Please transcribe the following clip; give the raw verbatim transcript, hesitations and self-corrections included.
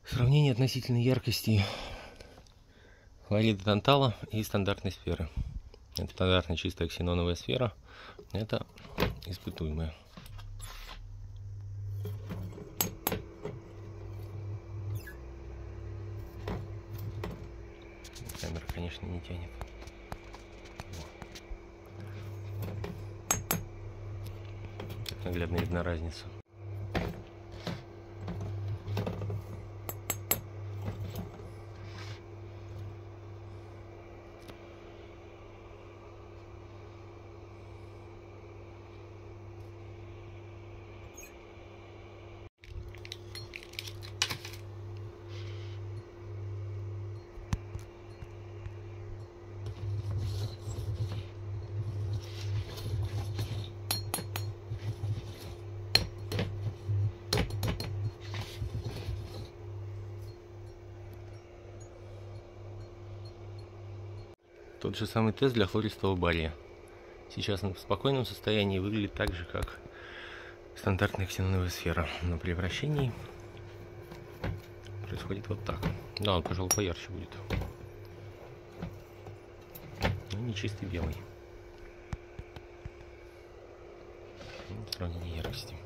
Сравнение относительной яркости хлорида тантала и стандартной сферы. Это стандартная чистая ксеноновая сфера, это испытуемая. Камера, конечно, не тянет. Так наглядно видна разница. Тот же самый тест для хлористого бария. Сейчас он в спокойном состоянии выглядит так же, как стандартная ксеноновая сфера. Но при вращении происходит вот так. Да, он, пожалуй, поярче будет. Но не чистый белый. Сравнение яркости.